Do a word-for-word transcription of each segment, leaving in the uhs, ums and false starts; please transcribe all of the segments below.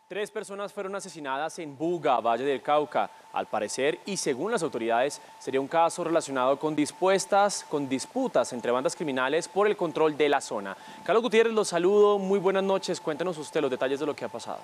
Tres personas fueron asesinadas en Buga, Valle del Cauca. Al parecer, y según las autoridades, sería un caso relacionado con dispuestas, con disputas entre bandas criminales por el control de la zona. Carlos Gutiérrez, los saludo. Muy buenas noches. Cuéntenos usted los detalles de lo que ha pasado.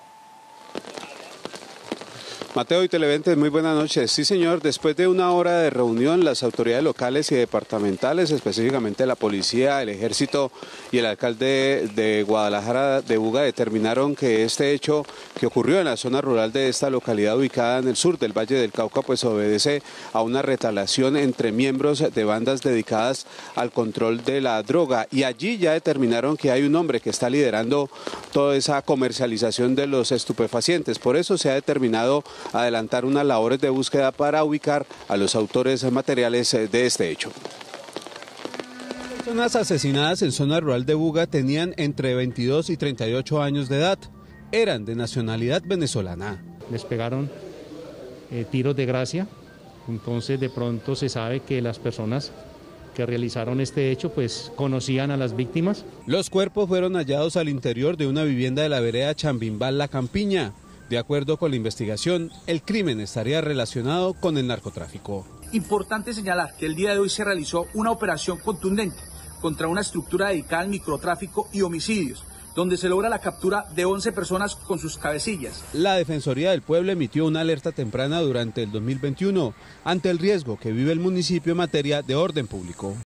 Mateo y Televentes, muy buenas noches. Sí, señor, después de una hora de reunión, las autoridades locales y departamentales, específicamente la policía, el ejército y el alcalde de Guadalajara de Buga, determinaron que este hecho que ocurrió en la zona rural de esta localidad ubicada en el sur del Valle del Cauca, pues obedece a una retaliación entre miembros de bandas dedicadas al control de la droga. Y allí ya determinaron que hay un hombre que está liderando toda esa comercialización de los estupefacientes. Por eso se ha determinado adelantar unas labores de búsqueda para ubicar a los autores materiales de este hecho. Las personas asesinadas en zona rural de Buga tenían entre veintidós y treinta y ocho años de edad. Eran de nacionalidad venezolana. Les pegaron eh, tiros de gracia, entonces de pronto se sabe que las personas que realizaron este hecho pues conocían a las víctimas. Los cuerpos fueron hallados al interior de una vivienda de la vereda Chambimbal La Campiña. De acuerdo con la investigación, el crimen estaría relacionado con el narcotráfico. Importante señalar que el día de hoy se realizó una operación contundente contra una estructura dedicada al microtráfico y homicidios, donde se logra la captura de once personas con sus cabecillas. La Defensoría del Pueblo emitió una alerta temprana durante el dos mil veintiuno ante el riesgo que vive el municipio en materia de orden público.